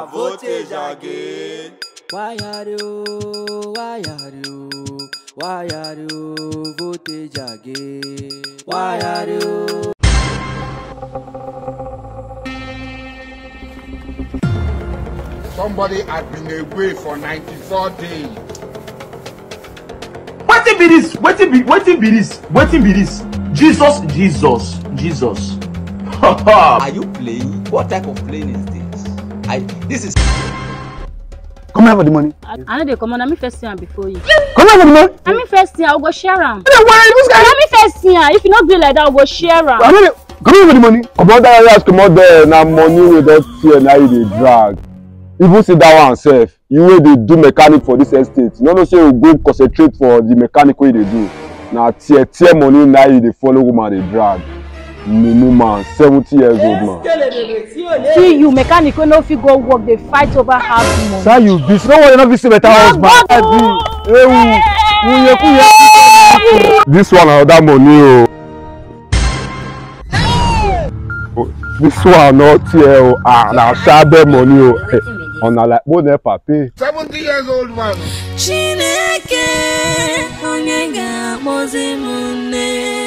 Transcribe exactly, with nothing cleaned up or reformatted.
na voltage again. Why are you? Why are you? Why are you? Voltage again. Why are you? Somebody had been away for ninety-four days. Wetin be this? Wetin be wetin be this? Wetin be this? Jesus, Jesus, Jesus. Are you playing? What type of playing is this? I this is. Come here for the money. I, I know they come on. Let me first see am before you. Come here for the money. Let me first see am. I will go share am. Why this guy? Let me first see am. If you not do like that, I will go share am. Come here for the money. Come on, that area come out there. Now money we don't see and now you dey drag. Even see that one self. You wey dey do mechanic for this estate. You no know say you go concentrate for the mechanic wey you dey do. Now tear tear money now you dey follow woman dey drag. Mumu man, seventy years old man. See you, mechanic, wey no fit go work, they fight over house money. Sir, you be no one not see better husband. This one another money oh. This one not here ah na shabe money oh. On a like what never pay. seventy years old man. Chineke onye ga-akpọzi m nne.